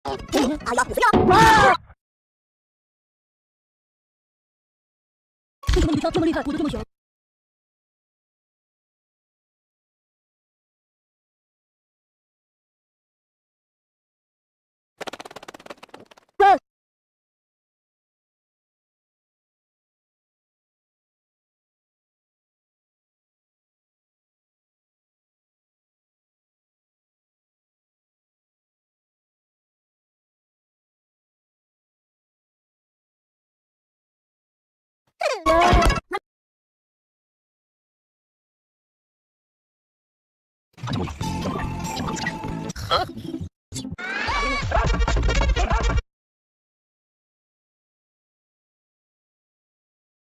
哎呀，我飞了！为什么你跳这么厉害，我就这么小？